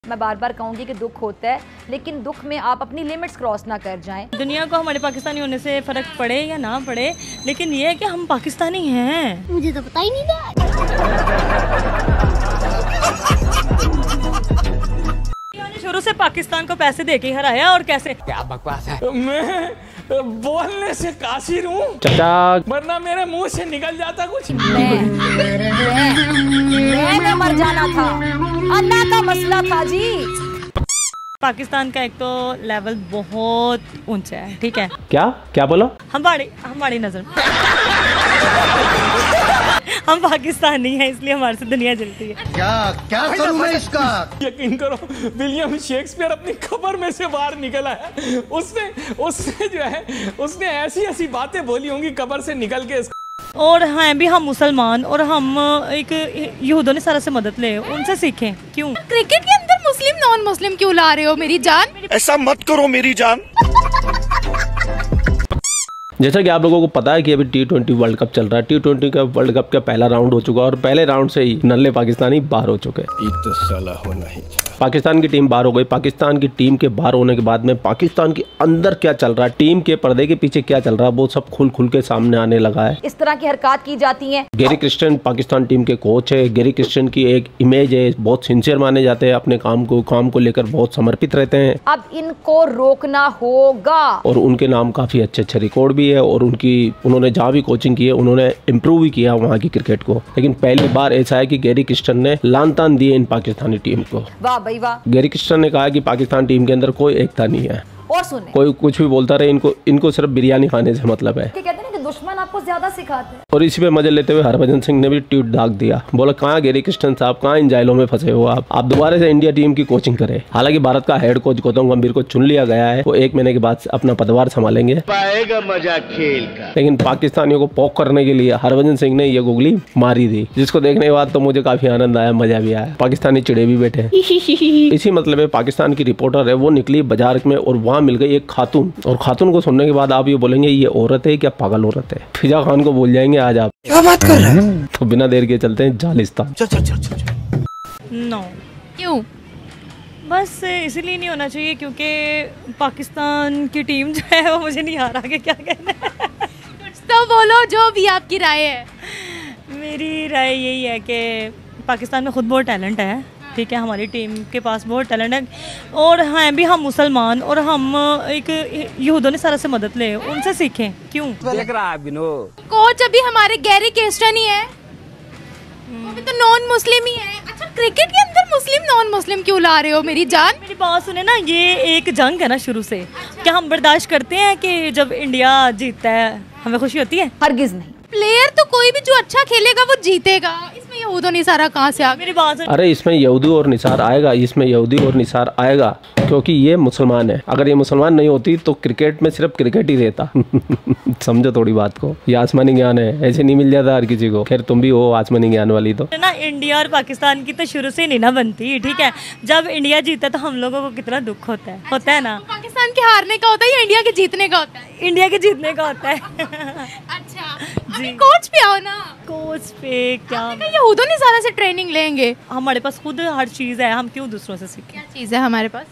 मैं बार बार कहूंगी कि दुख होता है, लेकिन दुख में आप अपनी लिमिट्स क्रॉस ना कर जाएं। दुनिया को हमारे पाकिस्तानी होने से फर्क पड़े या ना पड़े, लेकिन ये है कि हम पाकिस्तानी हैं। मुझे तो पता ही नहीं था। शुरू से पाकिस्तान को पैसे देके ही हराया, और कैसे? क्या बकवास है। मैं बोलने से कासिर हूँ चाचा, वरना मेरे मुंह से निकल जाता कुछ। मैं मर जाना था, अल्लाह का मसला था जी। पाकिस्तान का एक तो लेवल बहुत ऊंचा है, ठीक है? क्या बोलो? हमारी नजर हम पाकिस्तानी हैं, इसलिए हमारे से दुनिया जलती है। क्या करूं मैं इसका? यकीन करो, विलियम शेक्सपियर अपनी खबर में से बाहर निकला है। उसने जो है उसने ऐसी बातें बोली होंगी कबर से निकल के। और हैं भी हम मुसलमान, और हम एक यहूदों ने सारा से मदद ले, उनसे सीखें। क्यों क्रिकेट के अंदर मुस्लिम नॉन मुस्लिम क्यों ला रहे हो मेरी जान? ऐसा मत करो मेरी जान। जैसा कि आप लोगों को पता है कि अभी T20 वर्ल्ड कप चल रहा है। T20 का वर्ल्ड कप का पहला राउंड हो चुका है और पहले राउंड से ही नल्ले पाकिस्तानी बाहर हो चुके हैं। तो साला होना ही पाकिस्तान की टीम बाहर हो गई। पाकिस्तान की टीम के बाहर होने के बाद में पाकिस्तान के अंदर क्या चल रहा है, टीम के पर्दे के पीछे क्या चल रहा है, वो सब खुल के सामने आने लगा है। इस तरह की हरकत की जाती हैं। गैरी क्रिस्टियन पाकिस्तान टीम के कोच है। गैरी क्रिस्टियन की एक इमेज है, बहुत सिंसियर माने जाते हैं, अपने काम को लेकर बहुत समर्पित रहते हैं। अब इनको रोकना होगा। और उनके नाम काफी अच्छे रिकॉर्ड भी है, और उन्होंने जहाँ भी कोचिंग की है उन्होंने इम्प्रूव भी किया वहाँ की क्रिकेट को। लेकिन पहली बार ऐसा है कि गैरी क्रिस्टियन ने लान तान दिए इन पाकिस्तानी टीम को। वाह भाई वाह। गैरी क्रिस्टियन ने कहा कि पाकिस्तान टीम के अंदर कोई एकता नहीं है। और सुने, कोई कुछ भी बोलता रहे, इनको सिर्फ बिरयानी खाने से मतलब है। कहते हैं ना कि दुश्मन आपको ज्यादा सिखाते हैं। और इसी पे मजे लेते हुए हरभजन सिंह ने भी ट्वीट दाग दिया, बोला कहाँ गैरी क्रिस्टियन साहब, कहाँ इन जाइलों में फंसे हो आप दोबारा से इंडिया टीम की कोचिंग करें। हालांकि भारत का हेड कोच गौतम गंभीर को चुन लिया गया है, वो 1 महीने के बाद अपना पदभार संभालेंगे। पाएगा मजा खेल का। लेकिन पाकिस्तानियों को पोक करने के लिए हरभजन सिंह ने ये गुगली मारी थी, जिसको देखने के बाद तो मुझे काफी आनंद आया, मजा भी आया। पाकिस्तानी चिड़े भी बैठे। इसी मतलब है पाकिस्तान की रिपोर्टर है, वो निकली बाजार में और वहाँ मिल गई एक खातून। और खातून को सुनने के बाद आप ये बोलेंगे ये औरत है क्या पागल औरत है? फिजा खान को बोल जाएंगे आज आप। क्या बात कर रहे हैं? तो बिना देर के चलते हैं जालिस्तान। चल। नो, क्यों? बस इसलिए नहीं होना चाहिए क्योंकि पाकिस्तान की टीम जो है वो मुझे नहीं आ रहा कि क्या कहना है। कुछ तो बोलो, जो भी आपकी राय है। मेरी राय यही है कि पाकिस्तान में खुद बहुत टैलेंट है, ठीक है? हमारी टीम के पास बहुत टैलेंट है, और हैं भी हम मुसलमान, और हम एक यहूदों ने सारा से मदद ले, उनसे सीखें। क्यों देख रहा है कोच अभी हमारे गैरी क्रिस्टियन ही है, वो भी तो नॉन मुस्लिम ही है। अच्छा, क्रिकेट के अंदर मुस्लिम नॉन मुस्लिम क्यों ला रहे हो मेरी जान? मेरी बात सुने ना, ये एक जंग है ना शुरू से। क्या हम बर्दाश्त करते हैं कि जब इंडिया जीतता है हमें खुशी होती है? हरगिज नहीं। प्लेयर तो कोई भी जो अच्छा खेलेगा वो जीतेगा। इसमें यहूद और निसारा कहाँ से आ गए? मेरी बात सुन। अरे इसमें यहूदी और निसार आएगा, इसमें यहूदी और निसार आएगा क्योंकि ये मुसलमान है। अगर ये मुसलमान नहीं होती तो क्रिकेट में सिर्फ क्रिकेट ही रहता। समझो थोड़ी बात को, ये आसमानी ज्ञान है, ऐसे नहीं मिल जाता हर किसी को। खैर तुम भी हो आसमानी ज्ञान वाली। तो ना इंडिया और पाकिस्तान की तो शुरू से नहीं ना बनती, ठीक है? जब इंडिया जीता तो हम लोगों को कितना दुख होता है ना? पाकिस्तान के हारने का होता है या इंडिया के जीतने का होता है? इंडिया के जीतने का होता है। अच्छा जी, कोच पे आओ ना। कोच पे क्या, यहूदों ने सारा से ट्रेनिंग लेंगे। हमारे पास खुद हर चीज है, हम क्यों दूसरों से सीखें? क्या चीज है हमारे पास?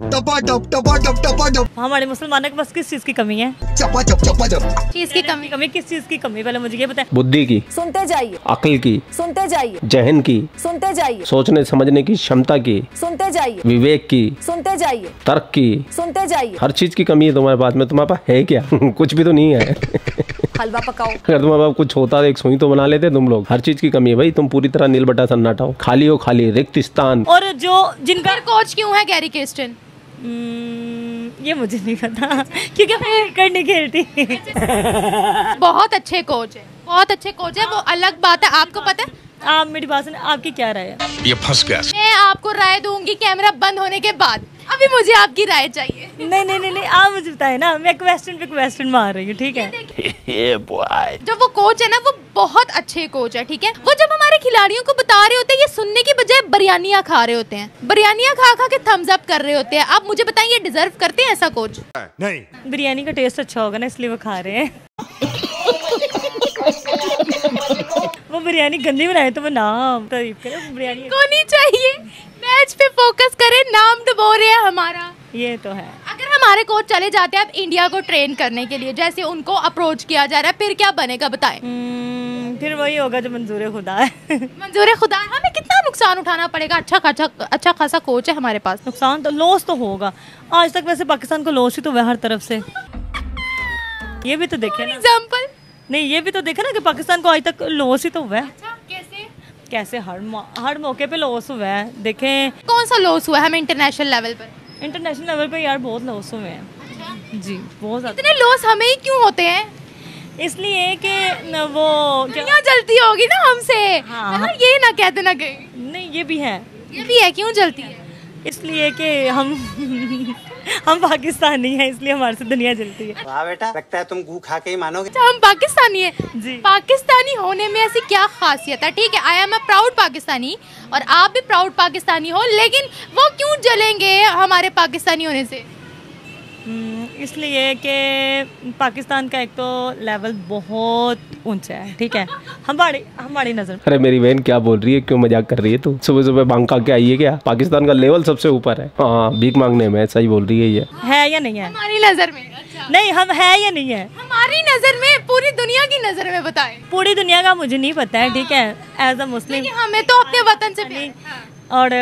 हमारे मुसलमानों के पास किस चीज की कमी है? चीज की कमी? किस चीज की कमी? पहले मुझे ये बताएं। बुद्धि की, सुनते जाइए। अक्ल की, सुनते जाइए। जहन की, सुनते जाइए। सोचने समझने की क्षमता की, सुनते जाइए। विवेक की, सुनते जाइए। तर्क की, सुनते जाइए। हर चीज की कमी है तुम्हारे पास में। तुम्हारे पास है क्या? कुछ भी तो नहीं है। हलवा पकाओ। अगर तुम्हारे पास कुछ होता एक सुई तो बना लेते तुम लोग। हर चीज की कमी है भाई, तुम पूरी तरह नील बटा सन्नाटा हो, खाली हो, खाली रिक्त स्थान। और जो जिनका कोच क्यों है गैरी क्रिस्टियन? ये मुझे नहीं पता क्योंकि मैं क्रिकेट नहीं खेलती। बहुत अच्छे कोच है, बहुत अच्छे कोच है, वो अलग बात है। आपको पता है? आप मेरी बात सुनिए, आपकी क्या राय है? ये फंस गया। मैं आपको राय दूंगी कैमरा बंद होने के बाद। अभी मुझे आपकी राय चाहिए। नहीं, आप मुझे बताए ना, मैं क्वेश्चन पे क्वेश्चन मार रही हूँ, ठीक है? जो वो कोच है ना, वो बहुत अच्छे कोच है, ठीक है? वो जब हमारे खिलाड़ियों को बता रहे होते हैं, ये सुनने की बजाय बिरयानियाँ खा रहे होते हैं, बिरयानियाँ खा के थम्स अप कर रहे होते हैं। आप मुझे बताइए, डिजर्व करते हैं ऐसा कोच? नहीं, बिरयानी का टेस्ट अच्छा होगा ना, इसलिए वो खा रहे हैं। वो बिरयानी गंदी बनाए तो वो नाम तारीफ करे। बिरयानी को नहीं चाहिए। मैं मैच पे फोकस करें, नाम डुबो रहे हैं हमारा। ये तो है। अगर हमारे कोच चले जाते हैं अब इंडिया को ट्रेन करने के लिए, जैसे उनको अप्रोच किया जा रहा है, फिर क्या बनेगा बताएं? फिर वही होगा जो मंजूर खुदा है। मंजूर खुदा है। हमें कितना नुकसान उठाना पड़ेगा? अच्छा खासा कोच है हमारे पास। नुकसान तो लॉस तो होगा। आज तक वैसे पाकिस्तान को लॉस ही तो हुआ हर तरफ से। ये भी तो देखे ना एग्जाम्पल। नहीं, ये भी तो देखे ना कि पाकिस्तान को आज तक लॉस ही तो हुआ है। अच्छा, कैसे हर मौके पे लॉस हुआ है। देखें कौन सा लॉस हुआ है हमें इंटरनेशनल लेवल पर? इंटरनेशनल लेवल पे यार बहुत लॉस हुए हैं जी, बहुत ज़्यादा। इतने लॉस हमें ही क्यों होते हैं? इसलिए कि वो दुनिया जलती होगी ना हमसे। हाँ। ये ना कहते ना कहीं। नहीं, ये भी है। ये भी है, क्यों जलती है? इसलिए कि हम हम पाकिस्तानी हैं, इसलिए हमारे से दुनिया जलती है। वाह बेटा, लगता है तुम गू खा के ही मानोगे। अच्छा, हम पाकिस्तानी हैं जी। पाकिस्तानी होने में ऐसी क्या खासियत है? ठीक है, I am a proud Pakistani और आप भी प्राउड पाकिस्तानी हो, लेकिन वो क्यों जलेंगे हमारे पाकिस्तानी होने से? इसलिए कि पाकिस्तान का एक तो लेवल बहुत ऊंचा है, ठीक है, हमारी नजर। अरे मेरी बहन क्या बोल रही है, क्यों मजाक कर रही है तू? सुबह सुबह बांग खा के आई है क्या? पाकिस्तान का लेवल सबसे ऊपर है। हाँ, भीख मांगने में सही बोल रही है ये। है या नहीं है? हमारी नजर में। अच्छा। नहीं, हम है या नहीं है? हमारी नजर में, पूरी दुनिया की नजर में बताएं। पूरी दुनिया का मुझे नहीं पता है, ठीक है, एज अ मुस्लिम। हमें तो अपने वतन से प्यार है। और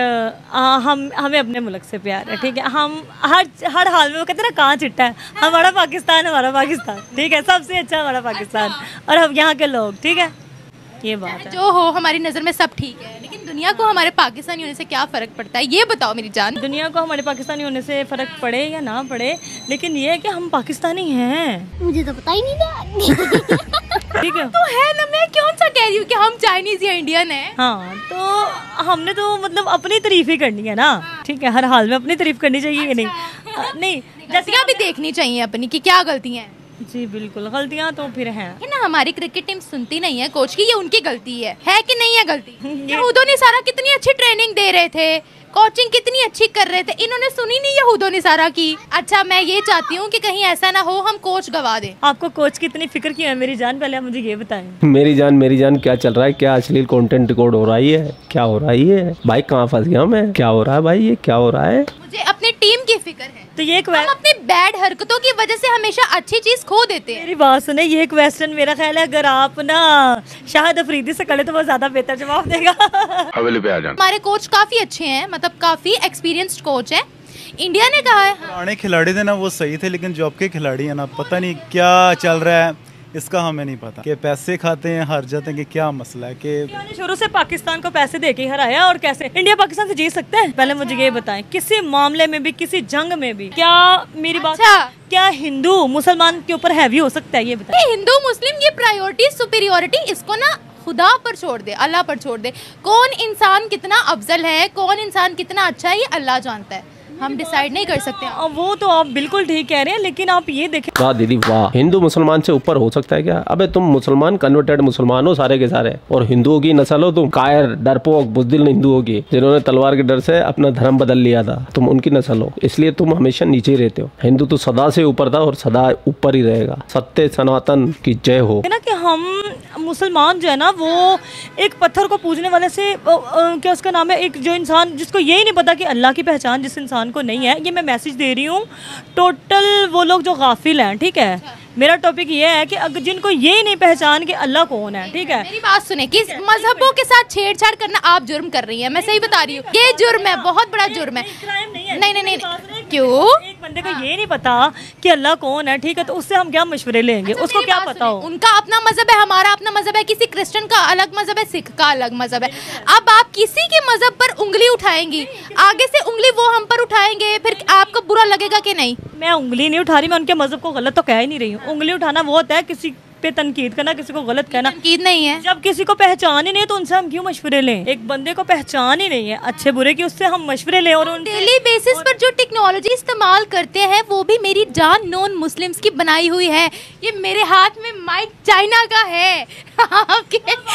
हमें अपने मुल्क से प्यार है, ठीक है। हम हर हाल में, वो कहते हैं ना, कहाँ चिट्टा है, हमारा पाकिस्तान, ठीक है, सबसे अच्छा हमारा पाकिस्तान और हम यहाँ के लोग, ठीक है, ये बात है। जो हो, हमारी नज़र में सब ठीक है, लेकिन दुनिया को हमारे पाकिस्तानी होने से क्या फ़र्क पड़ता है, ये बताओ मेरी जान। दुनिया को हमारे पाकिस्तानी होने से फ़र्क पड़े या ना पड़े, लेकिन ये है कि हम पाकिस्तानी हैं। मुझे तो पता ही नहीं था। ठीक है, तो है ना, मैं कौन सा कह रही हूँ कि हम चाइनीज या इंडियन है। हाँ, तो हमने तो मतलब अपनी तारीफ ही करनी है ना, ठीक है, हर हाल में अपनी तारीफ करनी चाहिए कि नहीं? नहीं, गलतियाँ भी देखनी चाहिए अपनी कि क्या गलतियाँ हैं। जी बिल्कुल, गलतियाँ तो फिर हैं। है ना, हमारी क्रिकेट टीम सुनती नहीं है कोच की, ये उनकी गलती है कि नहीं है गलती? यहूदों ने सारा कितनी अच्छी ट्रेनिंग दे रहे थे, कोचिंग कितनी अच्छी कर रहे थे, इन्होंने सुनी नहीं यहूदों ने सारा की। अच्छा, मैं ये चाहती हूँ कि कहीं ऐसा ना हो हम कोच गवा दें। आपको कोच की इतनी फिक्र क्यों है मेरी जान? पहले आप मुझे ये बताएं। मेरी जान क्या चल रहा है? क्या अश्लील कंटेंट रिकॉर्ड हो रहा है? क्या हो रहा है भाई? कहाँ फंस गया मैं? क्या हो रहा है भाई? ये क्या हो रहा है? मुझे अपनी टीम की फिक्र है। तो ये हम अपनी बैड हरकतों की वजह से हमेशा अच्छी चीज खो देते हैं। मेरी बात सुने, ये क्वेश्चन मेरा ख्याल है अगर आप ना शाहिद अफरीदी से करे तो वो ज्यादा बेहतर जवाब देगा। हवेली पे आ जाना। हमारे कोच काफी अच्छे हैं, मतलब काफी एक्सपीरियंस्ड कोच है। इंडिया ने कहा है पुराने खिलाड़ी थे ना, वो सही थे, लेकिन जो अब के खिलाड़ी है ना, पता नहीं क्या चल रहा है, इसका हमें नहीं पता। कि पैसे खाते हैं, हार जाते हैं, कि क्या मसला है? कि शुरू से पाकिस्तान को पैसे देके ही हराया, और कैसे इंडिया पाकिस्तान से जीत सकता है? पहले मुझे ये बताएं, किसी मामले में भी, किसी जंग में भी, क्या मेरी बात, क्या हिंदू मुसलमान के ऊपर हैवी हो सकता है? ये बताएं। हिंदू मुस्लिम ये प्रायोरिटी सुपीरियोरिटी इसको ना खुदा पर छोड़ दे, अल्लाह पर छोड़ दे। कौन इंसान कितना अफजल है, कौन इंसान कितना अच्छा है, ये अल्लाह जानता है, हम डिसाइड नहीं कर सकते। वो तो आप बिल्कुल ठीक कह रहे हैं, लेकिन आप ये देखें। वाह दीदी वाह, हिंदू मुसलमान से ऊपर हो सकता है क्या? अबे तुम मुसलमान कन्वर्टेड मुसलमान हो सारे के सारे, और हिंदुओं की नस्ल हो तुम, कायर डरपोक बुज़दिल हिंदुओं की, जिन्होंने तलवार के डर से अपना धर्म बदल लिया था, तुम उनकी नस्ल हो, इसलिए तुम हमेशा नीचे ही रहते हो। हिंदू तो सदा से ऊपर था और सदा ऊपर ही रहेगा। सत्य सनातन की जय हो। ना कि हम मुसलमान जो है ना, वो एक पत्थर को पूजने वाले से, क्या उसका नाम है, एक जो इंसान जिसको यही नहीं पता कि अल्लाह की पहचान जिस इंसान को नहीं है, ये मैं मैसेज दे रही हूँ टोटल वो लोग जो गाफिल हैं, ठीक है। मेरा टॉपिक ये है कि अगर जिनको ये नहीं पहचान कि अल्लाह कौन है, ठीक है। मेरी बात सुने, कि मजहबों के साथ छेड़छाड़ करना आप जुर्म कर रही हैं, मैं सही बता रही हूँ, ये जुर्म है, बहुत बड़ा जुर्म है। नहीं, क्यों? एक बंदे को ये नहीं पता कि अल्लाह कौन है, ठीक है, तो उससे हम क्या मशवरे लेंगे? अच्छा, उसको क्या पता हो? उनका अपना मजहब है, हमारा अपना मजहब है, किसी क्रिश्चियन का अलग मजहब है, सिख का अलग मजहब है। अब आप किसी के मजहब पर उंगली उठाएंगी, आगे से उंगली वो हम पर उठाएंगे, फिर आपको बुरा लगेगा कि नहीं? मैं उंगली नहीं उठा रही, मैं उनके मजहब को गलत तो कह ही नहीं रही हूँ। उंगली उठाना वो होता है किसी पे तनकीद करना, किसी को गलत कहना। तनकीद नहीं है। जब किसी को पहचान ही नहीं तो उनसे हम क्यों मशवरे लें? एक बंदे को पहचान ही नहीं है अच्छे बुरे की, उससे हम मशवरे लें। और डेली बेसिस पर जो टेक्नोलॉजी इस्तेमाल करते हैं वो भी मेरी जान नॉन मुस्लिम्स की बनाई हुई है। ये मेरे हाथ में माइक चाइना का है, आपके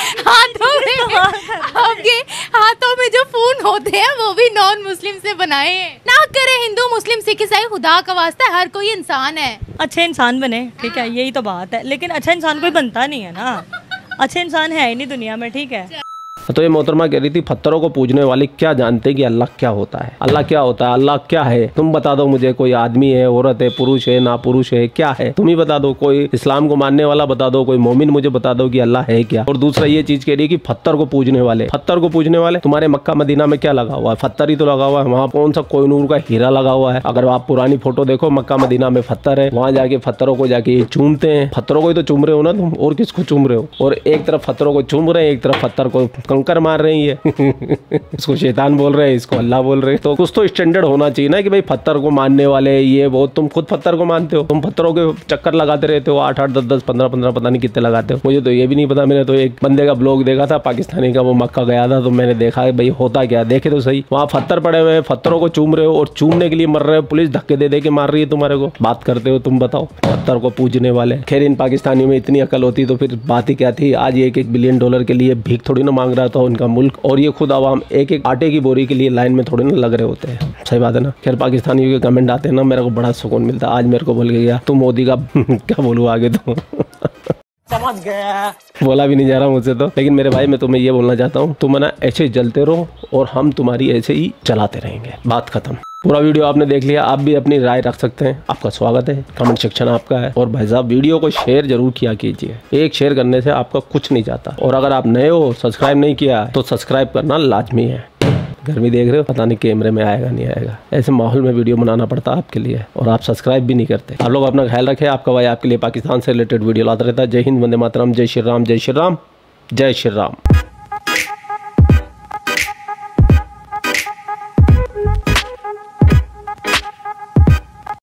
हाथों में जो फोन होते हैं वो भी नॉन मुस्लिम से बनाए हैं। ना करे हिंदू मुस्लिम सिख ईसाई, खुदा का वास्ता है, हर कोई इंसान है, अच्छे इंसान बने, ठीक है, यही तो बात है। लेकिन अच्छा इंसान कोई बनता नहीं है ना, अच्छे इंसान है ही नहीं दुनिया में, ठीक है। तो ये मोहतरमा कह रही थी पत्थरों को पूजने वाले क्या जानते कि अल्लाह क्या होता है, अल्लाह क्या होता है, अल्लाह क्या है, तुम बता दो मुझे। कोई आदमी है, औरत है, पुरुष है, ना पुरुष है, क्या है, तुम ही बता दो। कोई इस्लाम को मानने वाला बता दो, कोई मोमिन मुझे बता दो कि अल्लाह है क्या। और दूसरा ये चीज कह रही है कि पत्थर को पूजने वाले, पत्थर को पूजने वाले तुम्हारे मक्का मदीना में क्या लगा हुआ है, पत्थर ही तो लगा हुआ है। वहाँ कौन सा कोहिनूर का हीरा लगा हुआ है। अगर आप पुरानी फोटो देखो, मक्का मदीना में पत्थर है, वहाँ जाके पत्थरों को जाके चूमते हैं। पत्थरों को ही तो चूम रहे हो ना तुम, और किसको चूम रहे हो। और एक तरफ पत्थरों को चूम रहे हैं, एक तरफ पत्थर को कंकर मार रही है। इसको शैतान बोल रहे हैं, इसको अल्लाह बोल रहे हैं। तो कुछ तो स्टैंडर्ड होना चाहिए ना कि भाई पत्थर को मानने वाले ये वो। तुम खुद पत्थर को मानते हो, तुम पत्थरों के चक्कर लगाते रहते हो, 8-8 10-10 15-15 पता नहीं कितने लगाते हो। मुझे तो ये भी नहीं पता। मैंने तो एक बंदे का ब्लॉग देखा था पाकिस्तानी का, वो मक्का गया था, तो मैंने देखा भाई होता क्या, देखे तो सही। वहाँ पत्थर पड़े हुए हैं, पत्थरों को चूम रहे हो और चूमने के लिए मर रहे हो। पुलिस धक्के दे दे के मार रही है तुम्हारे को, बात करते हो तुम। बताओ, पत्थर को पूजने वाले। खैर इन पाकिस्तानियों में इतनी अकल होती तो फिर बात ही क्या थी। आज $1-1 बिलियन के लिए भीख थोड़ी ना मांग रहा था उनका मुल्क, और ये खुद आवाम एक आटे की बोरी के लिए लाइन में थोड़ी ना लग रहे होते हैं। सही बात है ना। खैर पाकिस्तानियों के कमेंट आते हैं ना, मेरे को बड़ा सुकून मिलता है। आज मेरे को बोल के गया, तुम मोदी का क्या बोलूँ आगे तो समझ गया, बोला भी नहीं जा रहा मुझसे तो। लेकिन मेरे भाई मैं तुम्हें ये बोलना चाहता हूँ, तुम ना ऐसे जलते रहो और हम तुम्हारी ऐसे ही चलाते रहेंगे। बात खत्म। पूरा वीडियो आपने देख लिया, आप भी अपनी राय रख सकते हैं। आपका स्वागत है, कमेंट सेक्शन आपका है। और भाई साहब वीडियो को शेयर जरूर किया कीजिए, एक शेयर करने से आपका कुछ नहीं जाता। और अगर आप नए हो, सब्सक्राइब नहीं किया तो सब्सक्राइब करना लाजमी है। गर्मी देख रहे हो, पता नहीं कैमरे में आएगा नहीं आएगा, ऐसे माहौल में वीडियो बनाना पड़ता है आपके लिए, और आप सब्सक्राइब भी नहीं करते। आप लोग अपना ख्याल रखें। आपका भाई आपके लिए पाकिस्तान से रिलेटेड वीडियो लाता रहता है। जय हिंद, वंदे मातरम, जय श्री राम, जय श्री राम, जय श्री राम।